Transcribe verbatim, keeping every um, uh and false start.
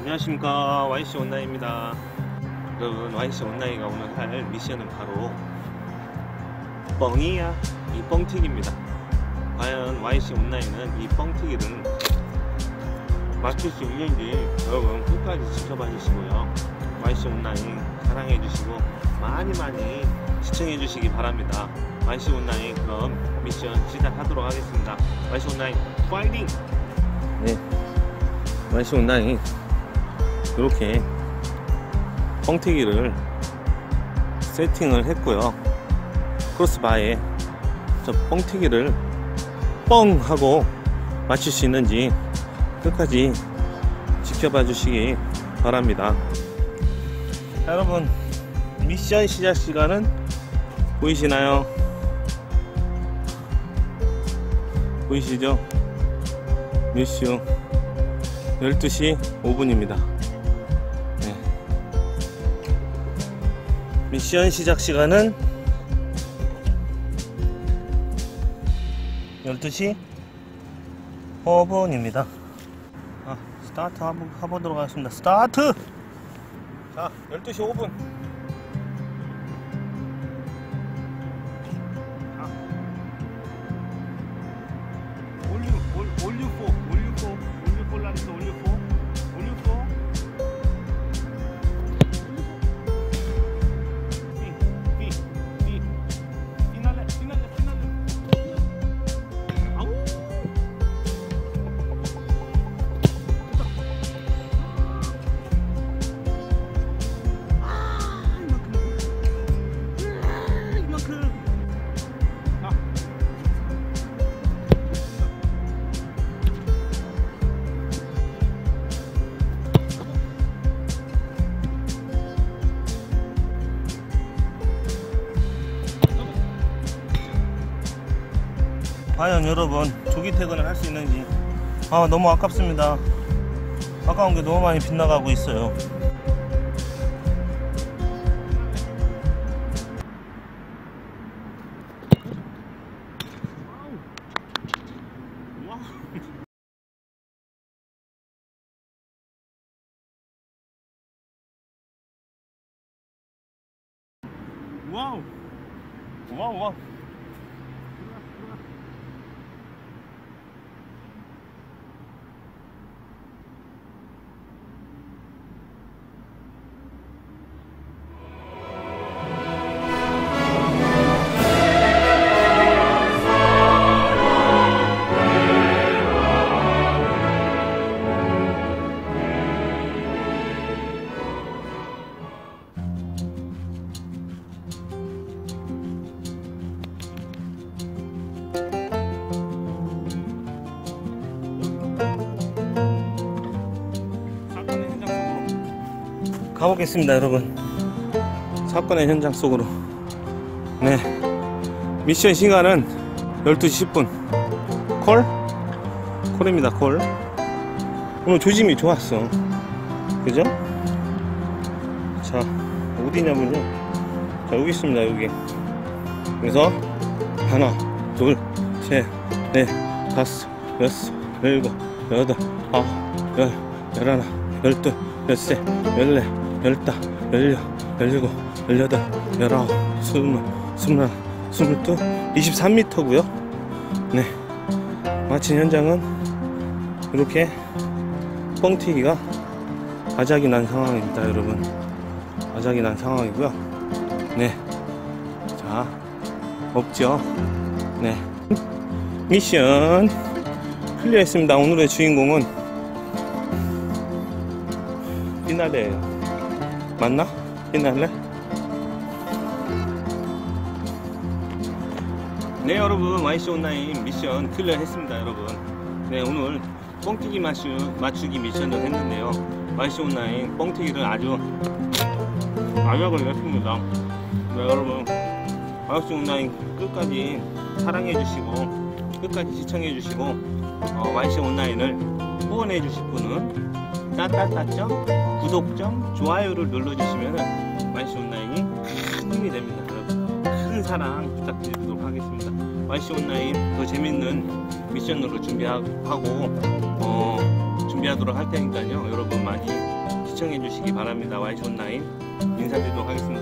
안녕하십니까, 와이씨 온라인입니다. 여러분, 와이씨 온라인가 오늘 할 미션은 바로 뻥이야, 이 뻥튀기입니다. 과연 와이씨 온라인은 이 뻥튀기를 맞출 수 있는지 여러분 끝까지 지켜봐 주시고요. 와이씨 온라인 사랑해 주시고 많이 많이 시청해 주시기 바랍니다. 와이씨 온라인 그럼 미션 시작하도록 하겠습니다. 와이씨 온라인 파이팅! 네, 와이씨 온라인 이렇게 뻥튀기를 세팅을 했고요. 크로스바에 저 뻥튀기를 뻥 하고 맞출 수 있는지 끝까지 지켜봐 주시기 바랍니다. 자, 여러분, 미션 시작 시간은 보이시나요? 보이시죠? 몇 시요? 열두 시 오 분입니다. 네. 미션 시작 시간은 열두 시 오 분입니다. 아, 스타트 한번 해보도록 하겠습니다. 스타트! 자, 열두 시 오 분. 자, 올류, 올, 올류포, 올류포, 올류포 라리스, 올류포, 올류포. 삐, 삐, 삐. 피날레, 피날레, 피날레. 아우! 과연 여러분 조기 퇴근을 할 수 있는지 아 너무 아깝습니다. 아까운 게 너무 많이 빗나가고 있어요. 와우 와우 와우. 가보겠습니다. 여러분, 사건의 현장 속으로. 네, 미션 시간은 열두 시 십 분. 콜? 콜입니다. 콜. 오늘 조짐이 좋았어, 그죠? 자, 어디냐면요, 자 여기 있습니다. 여기. 그래서 하나 둘 셋 넷 다섯 여섯 일곱 여덟 아홉 열 열하나 열둘 열셋 열넷 열다, 열여, 열일곱, 열여덟, 열아홉, 스물, 스물하나, 스물둘, 이십삼 미터고요. 네, 마침 현장은 이렇게 뻥튀기가 아작이 난 상황입니다. 여러분, 아작이 난 상황이고요. 네, 자, 없죠. 네, 미션 클리어했습니다. 오늘의 주인공은 피날레예요. 맞나? 피날레? 네, 여러분, 와이씨 온라인 미션 클리어 했습니다. 여러분, 네, 오늘 뻥튀기 맞추, 맞추기 미션을 했는데요. 와이씨 온라인 뻥튀기를 아주 아작을 냈습니다. 네, 여러분, 와이씨 온라인 끝까지 사랑해 주시고 끝까지 시청해 주시고 어, 와이씨 온라인을 후원해 주실 분은 따따따점 구독점 좋아요를 눌러주시면 와이씨 온라인이 큰 힘이 됩니다. 여러분, 큰 사랑 부탁드리도록 하겠습니다. 와이씨 온라인 더 재밌는 미션으로 준비하고 어, 준비 준비하도록 할 테니까요. 여러분 많이 시청해 주시기 바랍니다. 와이씨 온라인 인사드리도록 하겠습니다.